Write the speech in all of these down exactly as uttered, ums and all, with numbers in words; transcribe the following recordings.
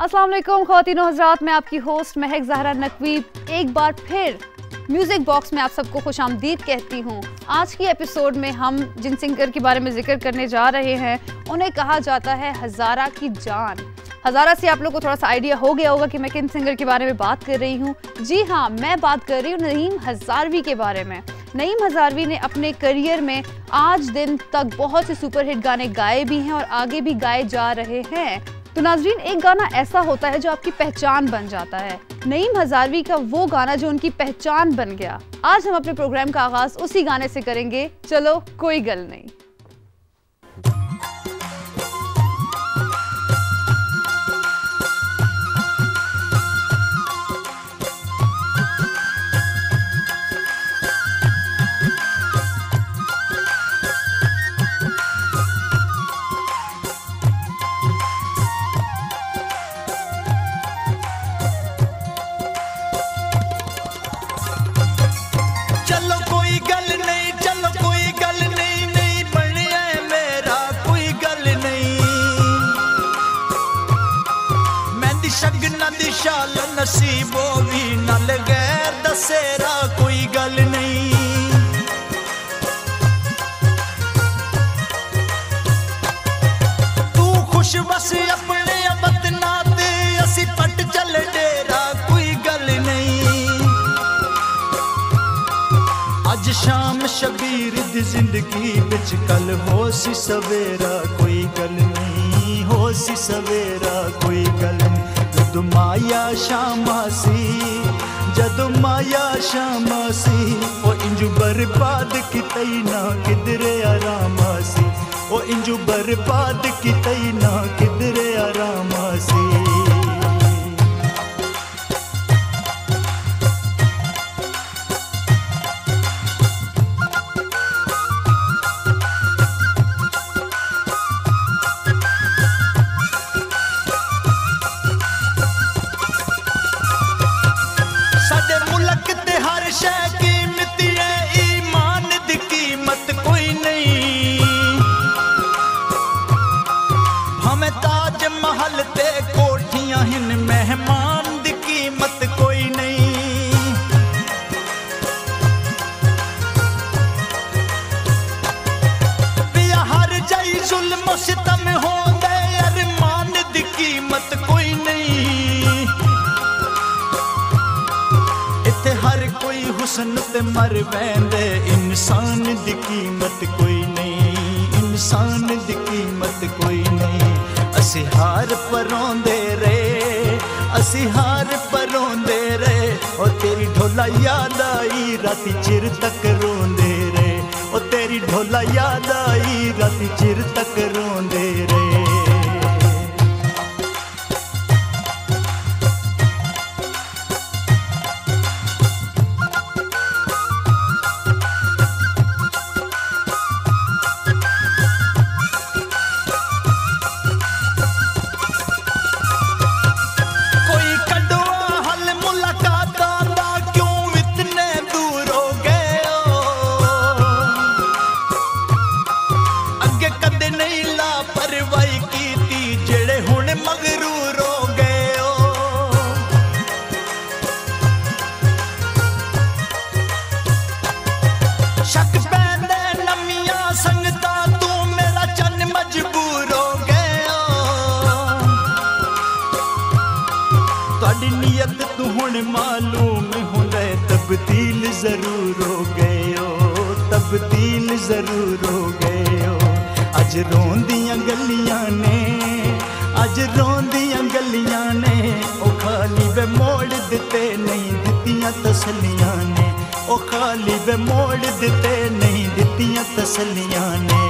अस्सलाम वालेकुम ख़वातीन और हज़रात, मैं आपकी होस्ट महक ज़हरा नकवी एक बार फिर म्यूज़िक बॉक्स में आप सबको खुशामदीद कहती हूँ। आज की एपिसोड में हम जिन सिंगर के बारे में जिक्र करने जा रहे हैं उन्हें कहा जाता है हज़ारा की जान। हज़ारा से आप लोग को थोड़ा सा आइडिया हो गया होगा कि मैं किन सिंगर के बारे में बात कर रही हूँ। जी हाँ, मैं बात कर रही हूँ नईम हज़ारवी के बारे में। नईम हज़ारवी ने अपने करियर में आज दिन तक बहुत से सुपरहिट गाने गाए भी हैं और आगे भी गाए जा रहे हैं। तो नाज़रीन, एक गाना ऐसा होता है जो आपकी पहचान बन जाता है। नईम हज़ारवी का वो गाना जो उनकी पहचान बन गया। आज हम अपने प्रोग्राम का आगाज उसी गाने से करेंगे, चलो कोई गल नहीं। शाल नसीबो भी नल गैर दसेरा कोई गल नहीं। तू खुश बस अपने वतना ते असी पट चल डेरा कोई गल नहीं। अज शाम शबीर दी जिंदगी बिच कल हो सी सवेरा कोई गल नहीं, हो सी सवेरा कोई गल नहीं। जद माया शामासी जद माया शामासी ओ इंजू बर्बाद कितई ना किधरे आरामासी, ओ इंजू बर्बाद कितई ना किधरे आरामासी। ते मर वेंदे इंसान दी कीमत कोई नहीं, इंसान दी कीमत कोई नहीं। असी हार परोंदे रे असी हार परोंदे रे ओ तेरी ढोला याद आई राती चिर तक रोंदे रे, ओ तेरी ढोला याद आई राती चिर तक रोंदे रे। मालूम होंदे तब्दील जरूर हो गए हो, तब्दील जरूर हो गए हो। अज रोंदियां गलियां ने अज रोंदियां गलियां ने ओ खाली वे मोड़ दिते नहीं दित्तियां तसलियां ने, ओ खाली वे मोड़ दिते नहीं दित्तियां तसलियां ने।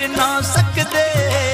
कर ना सकदे।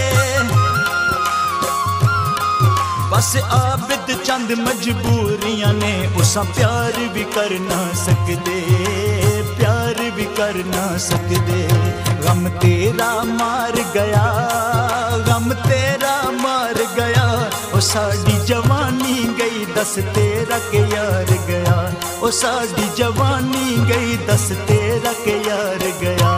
बस आबिद चंद मजबूरियां ने उसा प्यार भी कर ना सकदे, प्यार भी कर ना सकदे। गम तेरा मार गया, गम तेरा मार गया, ओ साडी जवानी गई दस तेरा के यार गया, ओ साडी जवानी गई दस तेरा के यार गया।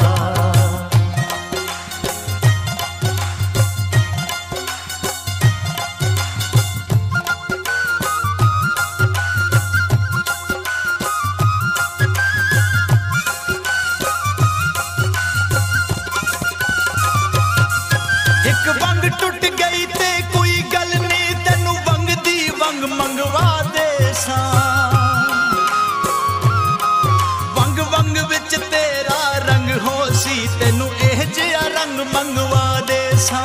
टुट गई ते कोई गल नहीं, तेनू वंग दी वंग मंगवा दे सा। वंग वंग विच तेरा रंग हो सी, तेनू एह जिहा रंग मंगवा दे सा।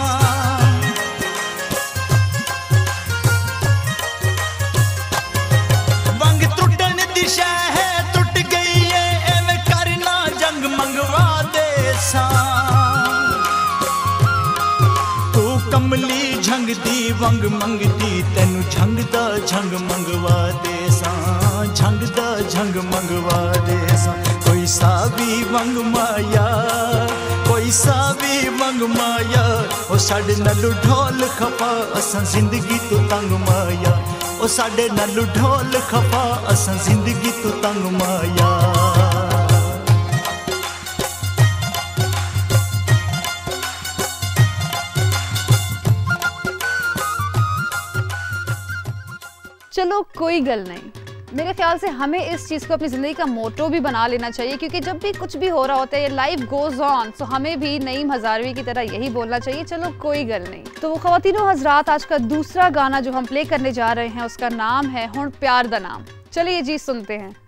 वंग टुटन दी शै है टुट गई है, एवें करना जंग मंगवा दे सा। कमली झंग दी वंग मंगदी, तेनू झंग दा झंग मंगवा दे सा, झंग दा झंग मंगवा दे सा। कोई सावी वंग माया, कोई सावी वंग माया, ओ साडे नालू ढोल खपा असां जिंदगी तू तंग माया, ओ साडे नालू ढोल खपा असां जिंदगी तू तंग माया। चलो कोई गल नहीं, मेरे ख्याल से हमें इस चीज़ को अपनी ज़िंदगी का मोटो भी बना लेना चाहिए, क्योंकि जब भी कुछ भी हो रहा होता है लाइफ गोज़ ऑन, तो हमें भी नईम हज़ारवी की तरह यही बोलना चाहिए, चलो कोई गल नहीं। तो वो ख़वातीनो हज़रात, आज का दूसरा गाना जो हम प्ले करने जा रहे हैं उसका नाम है हुण प्यार दा नाम। चलिए जी सुनते हैं।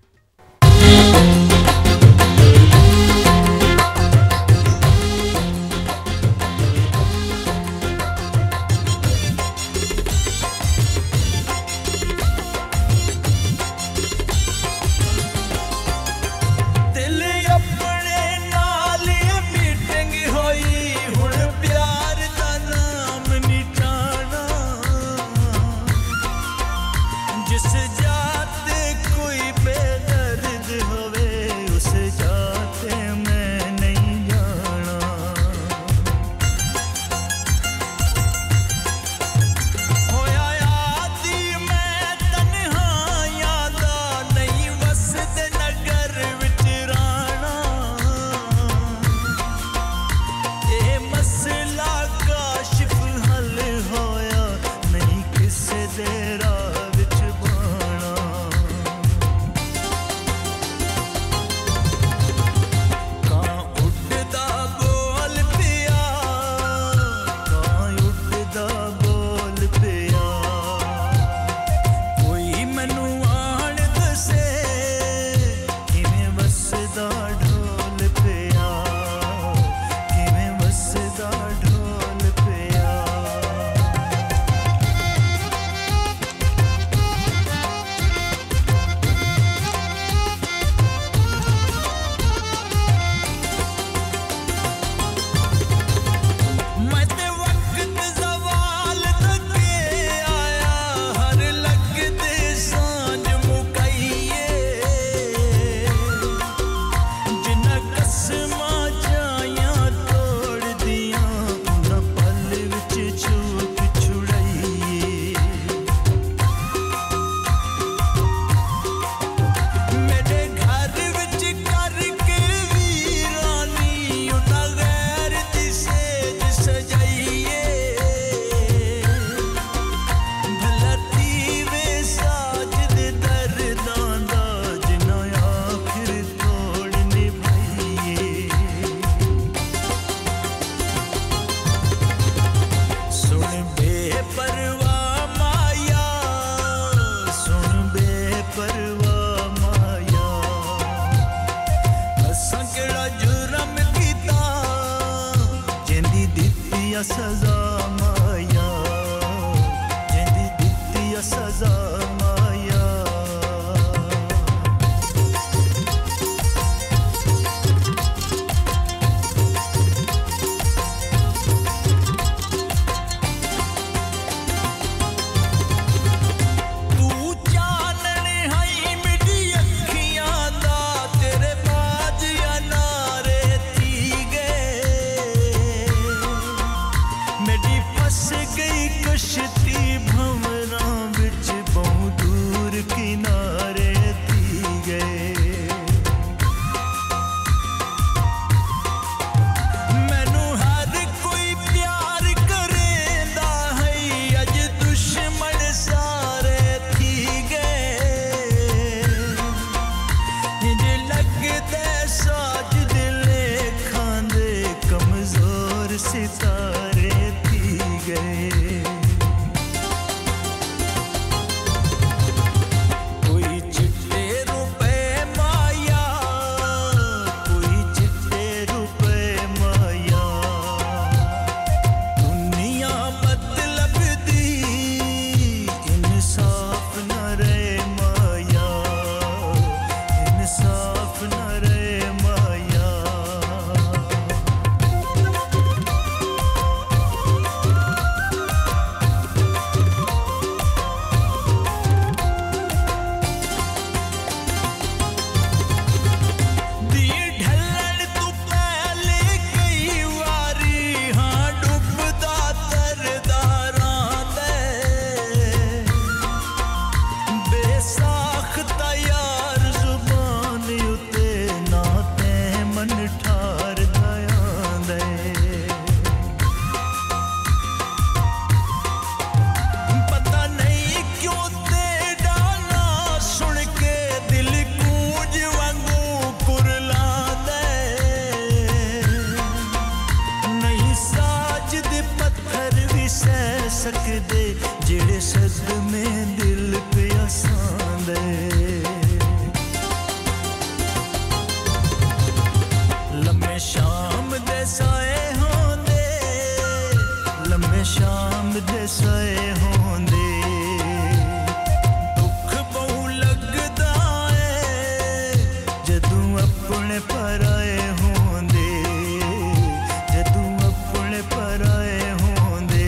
सकदे जेड़े सदमे दिल पे आसांदे। लम्मे शाम दे साए होंदे, लम्मे शाम दे साए होंदे, दुख बहु लगदा है जदू अपने पराए होंदे, जदू अपने पराए होंदे।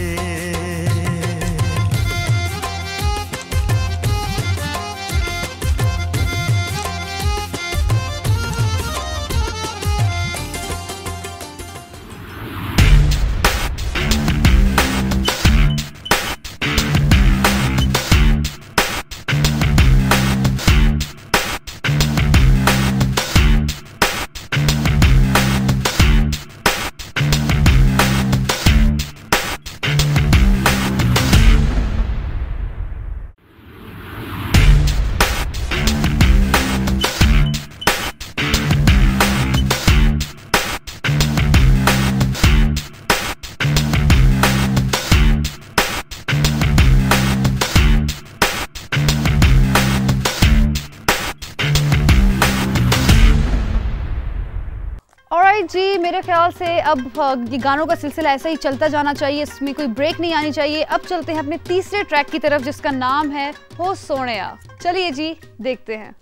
ऑलराइट जी, मेरे ख्याल से अब ये गानों का सिलसिला ऐसा ही चलता जाना चाहिए, इसमें कोई ब्रेक नहीं आनी चाहिए। अब चलते हैं अपने तीसरे ट्रैक की तरफ जिसका नाम है हो सोनिया। चलिए जी देखते हैं।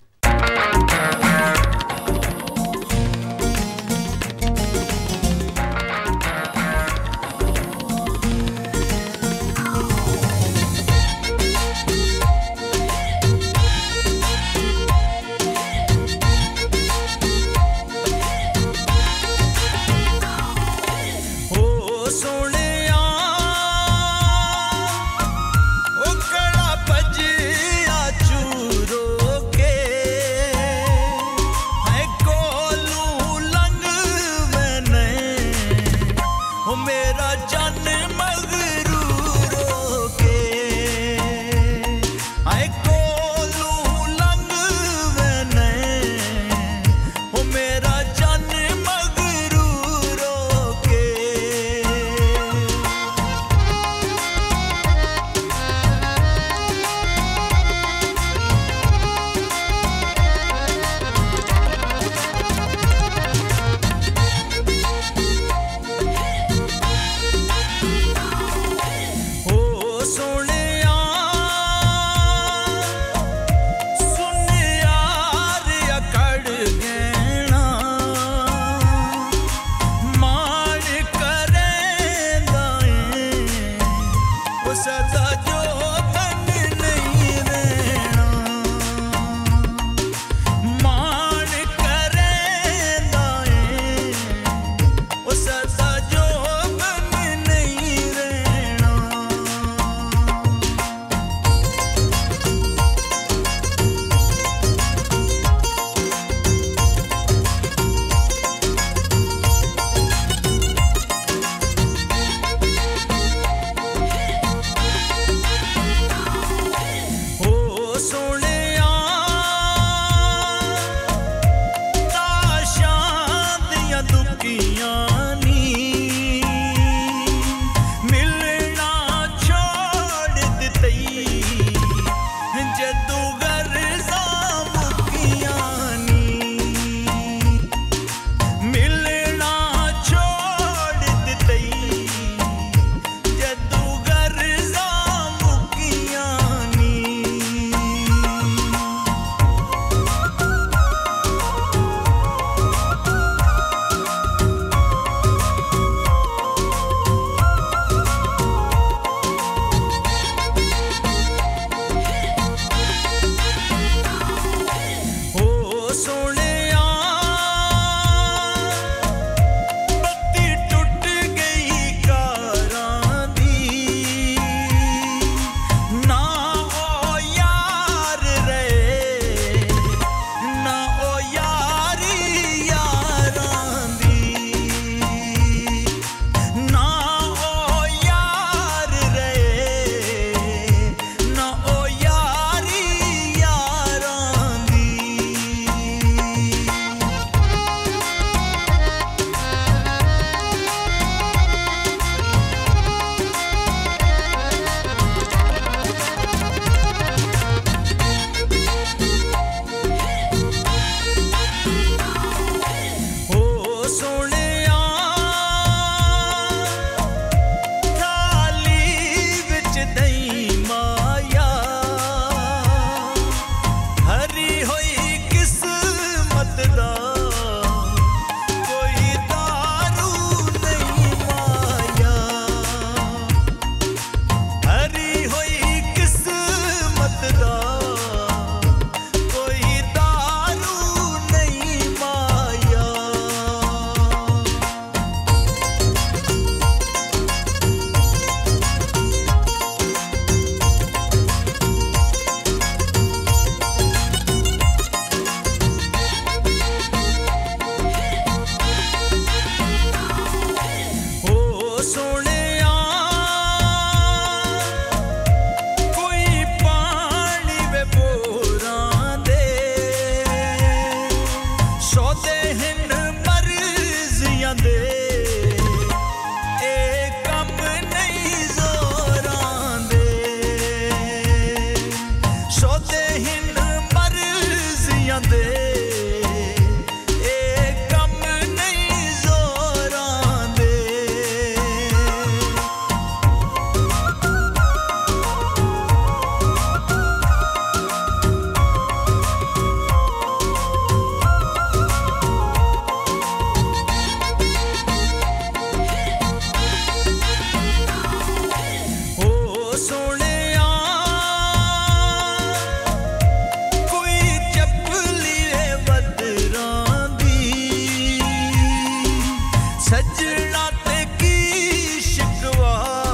नाते की शिकवा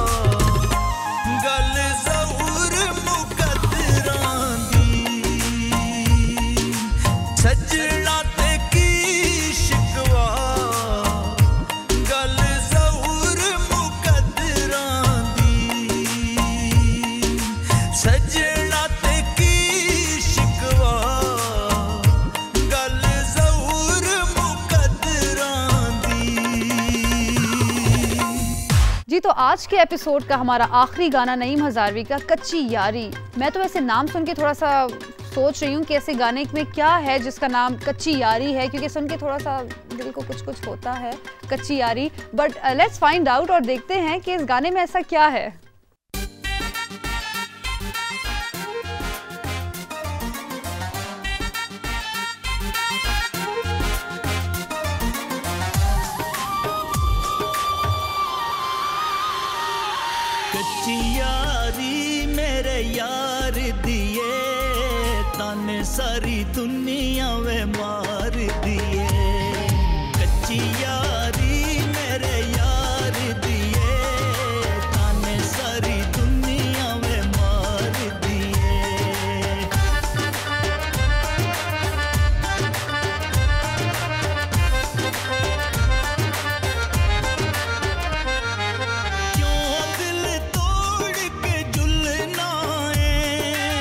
गल जरूर मुकद्दरां दी सजना ते की शिकवा गल जरूर मुकद्दरां दी सजना ते की शिकवा गल जरूर मुकद्दरां दी। जी तो आज के एपिसोड का हमारा आखिरी गाना नईम हजारवी का कच्ची यारी। मैं तो ऐसे नाम सुन के थोड़ा सा सोच रही हूँ कि ऐसे गाने में क्या है जिसका नाम कच्ची यारी है, क्योंकि सुन के थोड़ा सा दिल को कुछ कुछ होता है कच्ची यारी। बट लेट्स फाइंड आउट और देखते हैं कि इस गाने में ऐसा क्या है। कच्ची यारी मेरे यार दिए ताने सारी दुनिया वे मार दिए कच्ची यारी मेरे यार दिए ताने सारी दुनिया वे मार दिए क्यों दिल तोड़ के झुलना है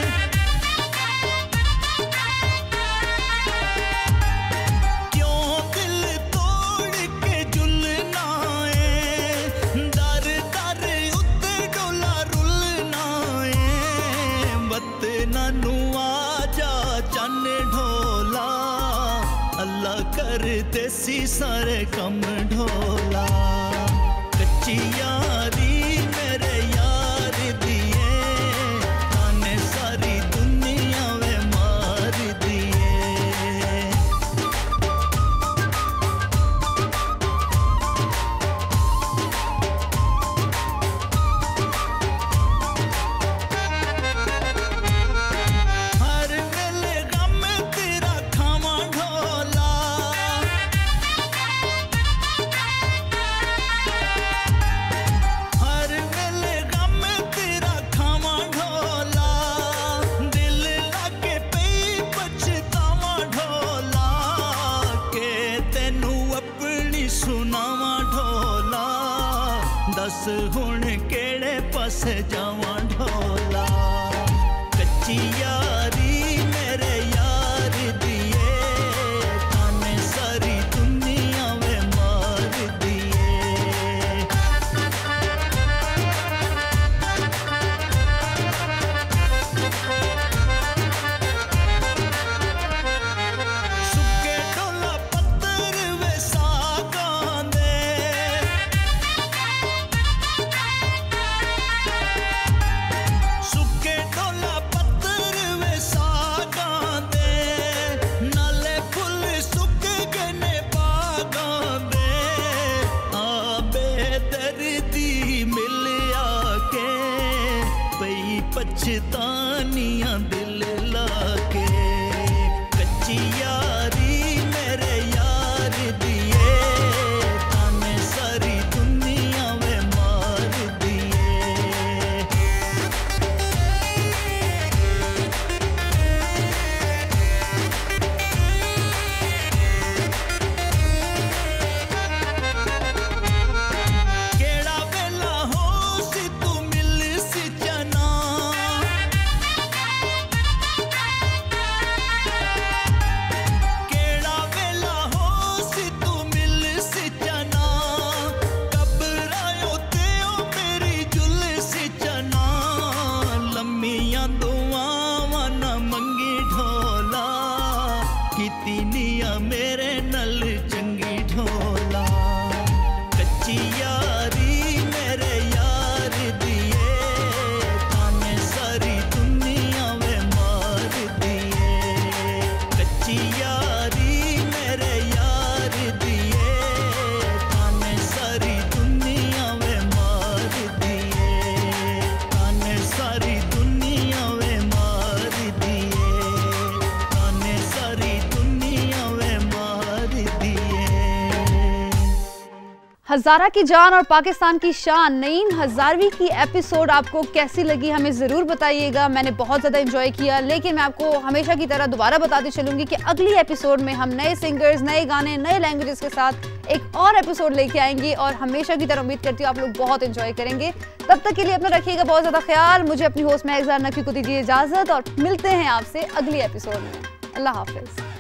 क्यों दिल तोड़ के झुलना है दर दर उत्ते डोला रुलना है वतना नू आजा चन ढोला अल्लाह कर देसी सारे कम ढोला कच्ची यारी मेरे यार दिए ताने सारी दुनिया वे मार दिए हर वेले गम तेरा खावा ढोला हर वेले गम तेरा खावा ढोला दिल लागे पे पछतावा ढोला के तेनू अपनी सुनावा ढोला दस हुण केड़े पासे जावां ढोला कच्ची यारी मेरे यार दिए ताने सारी दुनिया वे मार दिए सुके डोला पत्थर वे सागां दे सुके डोला पत्थर वे सागां दे नाले फुल सुक गए ने बागां दे आबे दर्दी मिलिया के पई पछतानियां दिल लाके कच्ची यारी मेरे यार दिए ताने सारी दुनिया वे मार दिए केड़ा वेला हो सी तू मिल सी जना हजारा की जान और पाकिस्तान की शान नईम हजारवी की एपिसोड आपको कैसी लगी हमें ज़रूर बताइएगा। मैंने बहुत ज़्यादा एंजॉय किया, लेकिन मैं आपको हमेशा की तरह दोबारा बताती चलूँगी कि अगली एपिसोड में हम नए सिंगर्स, नए गाने, नए लैंग्वेजेस के साथ एक और एपिसोड लेके आएंगे और हमेशा की तरह उम्मीद करती हूँ आप लोग बहुत एंजॉय करेंगे। तब तक के लिए अपना रखिएगा बहुत ज़्यादा ख्याल। मुझे अपनी होस्ट महक ज़हरा नकवी को दीजिए इजाज़त और मिलते हैं आपसे अगली एपिसोड में। अल्लाह हाफिज़।